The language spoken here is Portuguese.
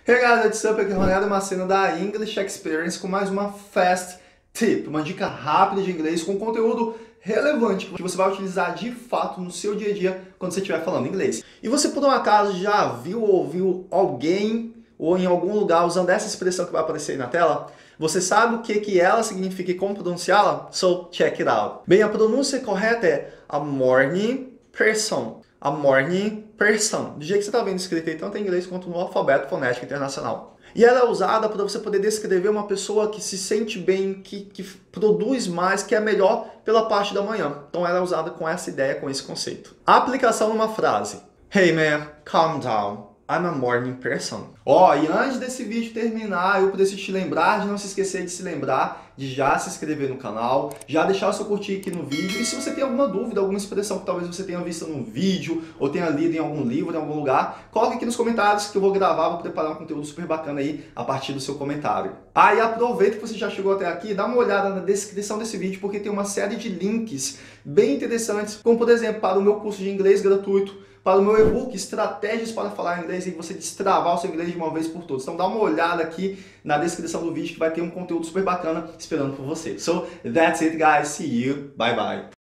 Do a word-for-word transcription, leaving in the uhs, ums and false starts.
Hey guys, what's up? Aqui é o Ronaldo Macena da English Experience com mais uma Fast Tip, uma dica rápida de inglês com conteúdo relevante que você vai utilizar de fato no seu dia a dia quando você estiver falando inglês. E você por um acaso já viu ou ouviu alguém ou em algum lugar usando essa expressão que vai aparecer aí na tela? Você sabe o que, que ela significa e como pronunciá-la? So, check it out. Bem, a pronúncia correta é a morning person. A morning person. Do jeito que você está vendo escrito aí, tanto em inglês quanto no alfabeto fonético internacional. E ela é usada para você poder descrever uma pessoa que se sente bem, que, que produz mais, que é melhor pela parte da manhã. Então ela é usada com essa ideia, com esse conceito. A aplicação numa frase. Hey man, calm down. I'm a morning person. Ó, oh, e antes desse vídeo terminar, eu preciso te lembrar de não se esquecer de se lembrar de já se inscrever no canal, já deixar o seu curtir aqui no vídeo. E se você tem alguma dúvida, alguma expressão que talvez você tenha visto num vídeo ou tenha lido em algum livro, em algum lugar, coloque aqui nos comentários que eu vou gravar, vou preparar um conteúdo super bacana aí a partir do seu comentário. Ah, e aproveita que você já chegou até aqui, dá uma olhada na descrição desse vídeo, porque tem uma série de links bem interessantes, como por exemplo para o meu curso de inglês gratuito, para o meu e-book Estratégias para Falar Inglês e você destravar o seu inglês de uma vez por todas. Então dá uma olhada aqui na descrição do vídeo que vai ter um conteúdo super bacana esperando por você. So, that's it guys. See you. Bye bye.